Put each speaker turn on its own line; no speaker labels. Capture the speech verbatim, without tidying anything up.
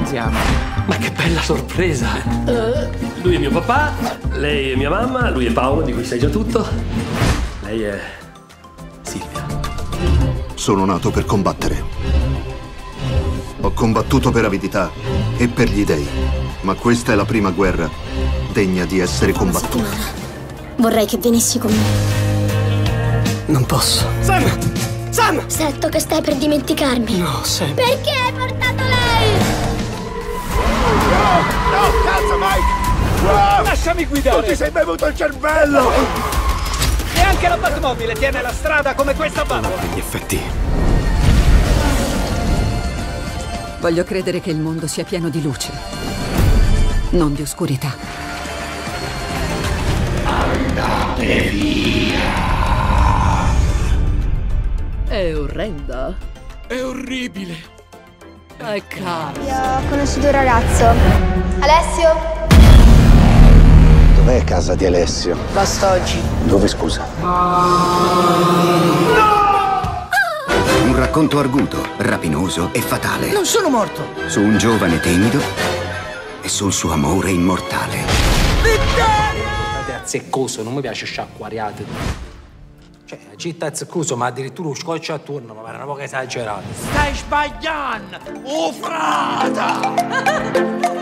fidanziamo.
Ma che bella sorpresa! Uh, lui è mio papà, lei è mia mamma, lui è Paolo, di cui sai già tutto. Lei è Silvia.
Sono nato per combattere. Ho combattuto per avidità e per gli dei. Ma questa è la prima guerra degna di essere combattuta.
Vorrei che venissi con me.
Non posso.
Sam! Sam!
Sento che stai per dimenticarmi.
No, Sam.
Perché hai portato lei?
No! No! Cazzo, Mike! No! Lasciami guidare! Tu ti sei bevuto il cervello! E anche la Batmobile tiene la strada come questa bambola!
Gli effetti.
Voglio credere che il mondo sia pieno di luce, non di oscurità.
Andate via!
È orrenda.
È orribile!
È caro.
Io ho conosciuto un ragazzo. Alessio?
Dov'è casa di Alessio?
Basta oggi.
Dove, scusa?
Un racconto arguto, rapinoso e fatale.
Non sono morto.
Su un giovane timido e sul suo amore immortale.
State azzeccoso, non mi piace sciacquariate. Cioè, la città è azzeccoso, ma addirittura un scotch attorno, mi pare una poca esagerato.
Stai sbagliando! Oh, frata!